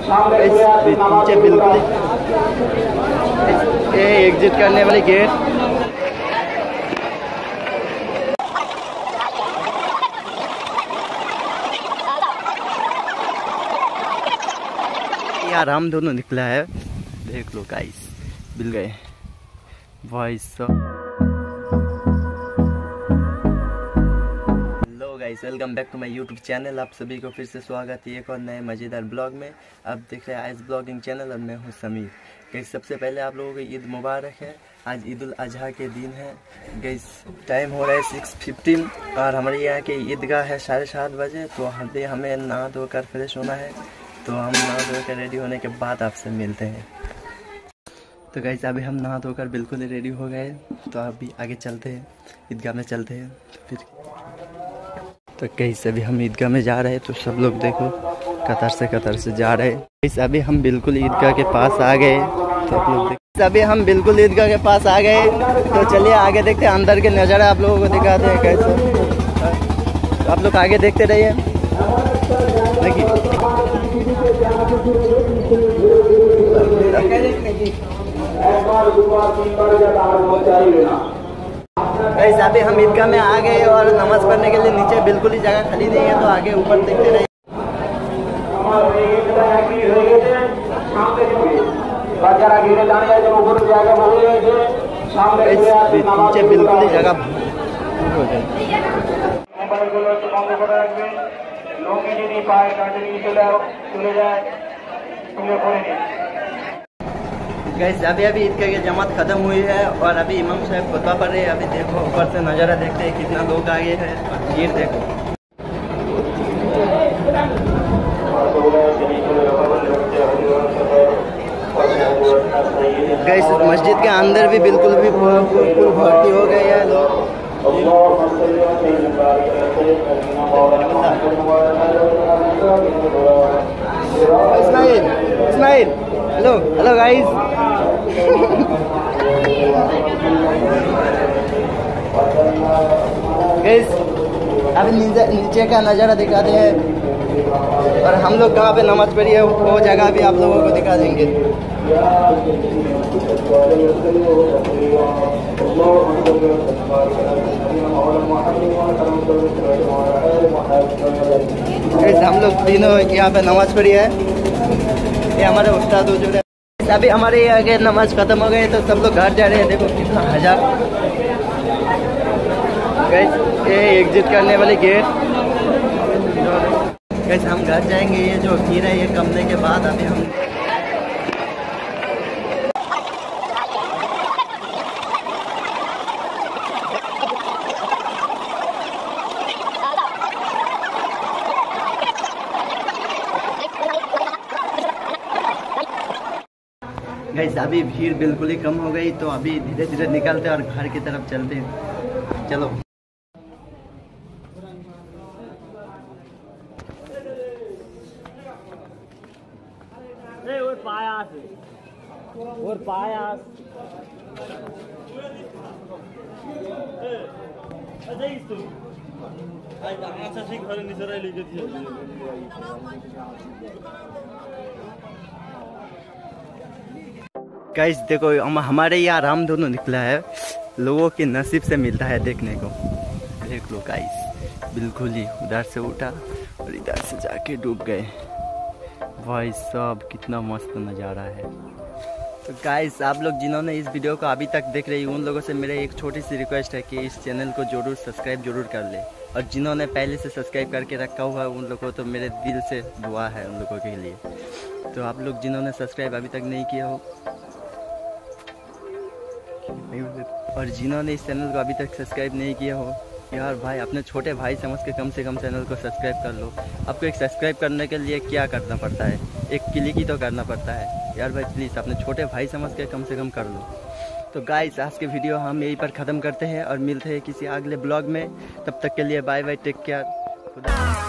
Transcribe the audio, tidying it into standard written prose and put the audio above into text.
नीचे बिल्कुल एग्जिट करने वाली गेट। यार हम दोनों निकला है, देख लो गाइस, मिल गए भाई साहब। Guys welcome back to my YouTube channel. आप सभी को फिर से स्वागत है एक और नए मज़ेदार ब्लॉग में। आप देख रहे हैं आइस ब्लॉगिंग चैनल और मैं हूं समीर। गाइस सबसे पहले आप लोगों को ईद मुबारक है। आज ईद उल अजहा के दिन है। गाइस टाइम हो रहा है 6:15 और हमारे यहाँ की ईदगाह है 7:30 बजे। तो हमें नहा धोकर फ्रेश होना है। तो हम नहा धोकर रेडी होने के बाद आपसे मिलते हैं। तो गाइस अभी हम नहा धोकर बिल्कुल रेडी हो गए। तो अभी आगे चलते हैं, ईदगाह में चलते हैं। तो गाइस अभी हम ईदगाह में जा रहे हैं। तो सब लोग देखो कतार से जा रहे हैं। गाइस अभी हम बिल्कुल ईदगाह के पास आ गए। तो आप लोग अभी हम बिल्कुल ईदगाह के पास आ गए। तो चलिए आगे देखते हैं, अंदर के नज़ारा आप लोगों को दिखाते हैं कैसे। तो आप लोग आगे देखते रहिए। देखिए गाइस अभी हम ईदगाह में आ गए और नमाज पढ़ने के लिए नीचे बिल्कुल ही जगह खाली नहीं है। तो आगे ऊपर देखते रहिए। नीचे बिल्कुल ही जगह गाइस अभी ईदगाह की जमात खत्म हुई है और अभी इमाम साहब खुतबा पढ़ रहे हैं। अभी देखो ऊपर से नज़ारा देखते हैं कितना लोग आगे हैं और भीड़ देखो। गाइस मस्जिद के अंदर भी बिल्कुल भर्ती हो गए हैं लोग। Ismail hello guys. गाइस अभी नीचे का नज़ारा दिखाते हैं और हम लोग कहाँ पे नमाज पढ़ी है वो जगह भी आप लोगों को दिखा देंगे। गाइस हम लोग तीनों यहाँ पे नमाज पढ़ी है। ये हमारे उस्ताद जो है। अभी हमारे आगे नमाज खत्म हो गई तो सब लोग घर जा रहे हैं। देखो कितना हजार। गाइस ये एग्जिट करने वाली गेट। गाइस हम घर जाएंगे। ये जो खीर है ये कमने के बाद अभी हम गाइस अभी भीड़ बिल्कुल ही कम हो गई। तो अभी धीरे धीरे निकलते हैं और घर की तरफ चलते हैं। चलो गाइस देखो हमारे यहाँ राम दोनों निकला है। लोगों के नसीब से मिलता है देखने को। देख लो गाइस बिल्कुल ही उधर से उठा और इधर से जाके डूब गए। भाई साहब कितना मस्त नज़ारा है। तो गाइस आप लोग जिन्होंने इस वीडियो को अभी तक देख रहे हैं उन लोगों से मेरा एक छोटी सी रिक्वेस्ट है कि इस चैनल को जरूर सब्सक्राइब जरूर कर ले। और जिन्होंने पहले से सब्सक्राइब करके रखा हुआ है उन लोगों को तो मेरे दिल से दुआ है उन लोगों के लिए। तो आप लोग जिन्होंने सब्सक्राइब अभी तक नहीं किया हो और जिन्होंने इस चैनल को अभी तक सब्सक्राइब नहीं किया हो, यार भाई अपने छोटे भाई समझ के कम से कम चैनल को सब्सक्राइब कर लो। आपको एक सब्सक्राइब करने के लिए क्या करना पड़ता है, एक क्लिक ही तो करना पड़ता है। यार भाई प्लीज़ अपने छोटे भाई समझ के कम से कम कर लो। तो गाइस आज के वीडियो हम यहीं पर ख़त्म करते हैं और मिलते हैं किसी अगले ब्लॉग में। तब तक के लिए बाय बाय, टेक केयर।